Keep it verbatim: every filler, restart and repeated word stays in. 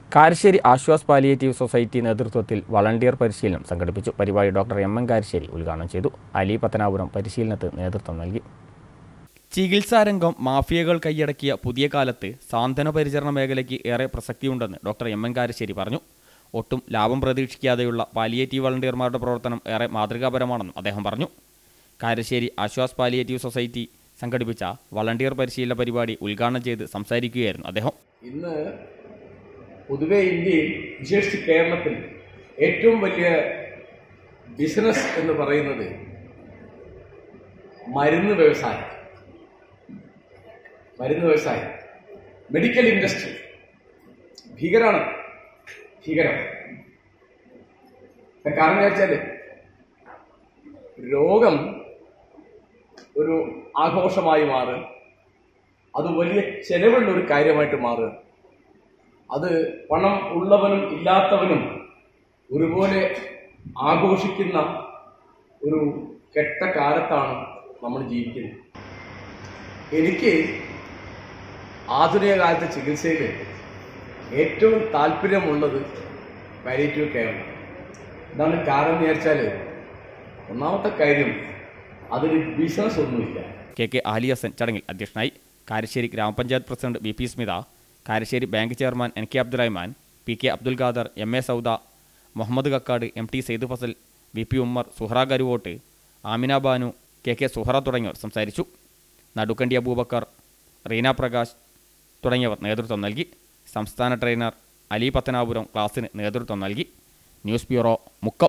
Karassery Aswas palliative society നേതൃത്വത്തിൽ volunteer പരിശീലനം സംഘടിപ്പിച്ചു. പരിപാടി ഡോക്ടർ എം എം കാരശ്ശേരി ഉദ്ഘാടനം ചെയ്തു. അലി പത്തനാപുരം പരിശീലനത്തിന് നേതൃത്വം നൽകി. ചികിത്സാരംഗം മാഫിയകൾ കൈയടക്കിയ പുതിയ കാലത്ത് സാന്ത്വന പരിചരണ മേഖലയ്ക്ക് ഏറെ പ്രസക്തിയുണ്ടെന്ന് ഡോക്ടർ എം എം കാരശ്ശേരി പറഞ്ഞു. ഒട്ടും ലാഭം പ്രതീക്ഷിക്കാതെയുള്ള പാലിയേറ്റീവ് വളണ്ടിയർമാരുടെ പ്രവർത്തനം ഏറെ മാതൃകാപരമാണെന്നും അദ്ദേഹം പറഞ്ഞു. കാരശ്ശേരി ആശ്വാസ് പാലിയേറ്റീവ് സൊസൈറ്റി സംഘടിപ്പിച്ച വളണ്ടിയർ പരിശീലന പരിപാടി ഉദ്ഘാടനം ചെയ്ത് സംസാരിക്കുകയായിരുന്നു അദ്ദേഹം. ഇന്ന് പൊതുവെ ഇന്ത്യയിൽ, വിശേഷിച്ച് കേരളത്തിൽ, ഏറ്റവും വലിയ ബിസിനസ് എന്ന് പറയുന്നത് മരുന്ന് വ്യവസായം മരുന്ന് വ്യവസായം മെഡിക്കൽ ഇൻഡസ്ട്രി ഭീകരമാണ് ഭീകരം കാരണം വെച്ചാൽ രോഗം ഒരു ആഘോഷമായി മാറുക, അത് വലിയ ചെലവുള്ള ഒരു കാര്യമായിട്ട് മാറുക, അത് പണം ഉള്ളവനും ഇല്ലാത്തവനും ഒരുപോലെ ആഘോഷിക്കുന്ന ഒരു കെട്ട കാലത്താണ് നമ്മൾ ജീവിക്കുന്നത്. എനിക്ക് ആധുനിക കാലത്തെ ചികിത്സയിൽ ഏറ്റവും താല്പര്യമുള്ളത് പാലിയേറ്റീവ് കെയറാണ്. ഇതാണ് കാരണം വിചാരിച്ചാൽ, ഒന്നാമത്തെ കാര്യം അതൊരു ബിസിനസ് ഒന്നുമില്ല. കെ കെ ആലി ഹസൻ ചടങ്ങിൽ അധ്യക്ഷനായി. കാരശ്ശേരി ഗ്രാമപഞ്ചായത്ത് president V P Smitha, Karassery bank chairman N K Abdurahman, P K Abdul Khader, M A Sauda, Muhammad Kakkad, M T Sayed Fazal, V P Ummer, Suhara Karuvott, Amina Banu, K K Suhara തുടങ്ങിയവർ സംസാരിച്ചു. നടുക്കണ്ടി അബൂബക്കർ, റീന പ്രകാശ് തുടങ്ങിയവർ നേതൃത്വം നൽകി. സംസ്ഥാന ട്രെയിനർ അലി പത്തനാപുരം ക്ലാസ്സിന് നേതൃത്വം നൽകി. News bureau, Mukkam.